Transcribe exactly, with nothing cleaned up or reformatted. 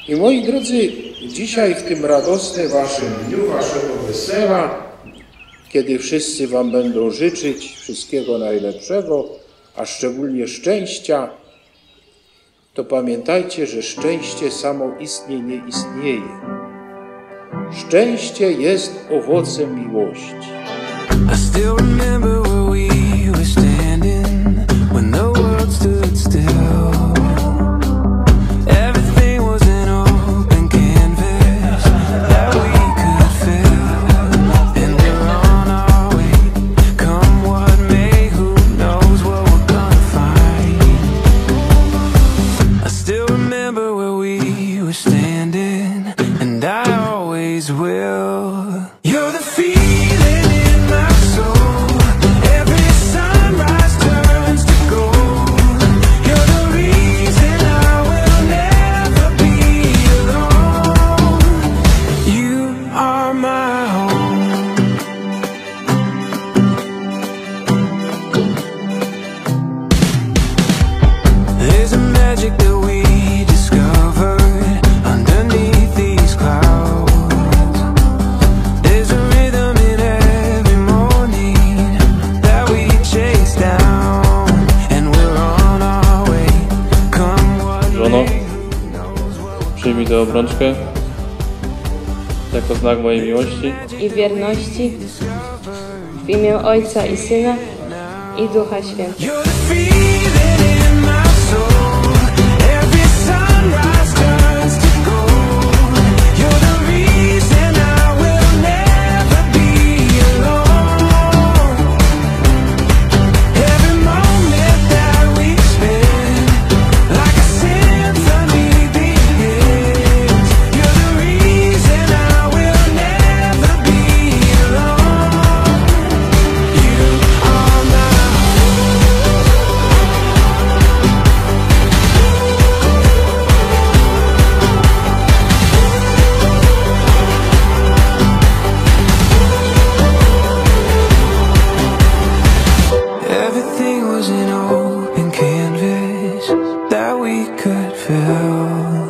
I moi drodzy, dzisiaj w tym radosnym waszym dniu, waszego wesela, kiedy wszyscy wam będą życzyć wszystkiego najlepszego, a szczególnie szczęścia, to pamiętajcie, że szczęście samoistnie nie istnieje. Szczęście jest owocem miłości. I still remember where we were standing when the world stood still. Everything was an open canvas that we could fill, and we're on our way. Come what may, who knows what we're gonna find. I still remember where we were standing, and I always will. You're the feeling in my soul. Every sunrise turns to gold. You're the reason I will never be alone. You are my home. There's a magic that we discovered underneath these clouds. There's a rhythm in every morning that we chase down, and we're on our way. Come what Żono, may, who knows what przyjmij tę obrączkę jako znak mojej miłości i wierności w imię Ojca i Syna i Ducha Świętego. you're the feeling in my soul. Every sunrise turns to gold. You're the reason I will never be alone. Every moment that we spend, like a symphony begins. You're the reason I will never be alone. You are my everything was an open canvas that we could fill.